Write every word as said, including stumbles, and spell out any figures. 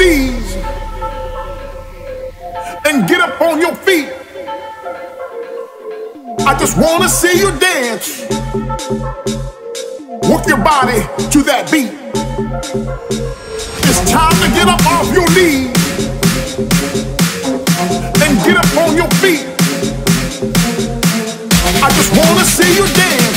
knees and get up on your feet. I just wanna see you dance. Work your body to that beat. It's time to get up off your knees and get up on your feet. I just wanna see you dance.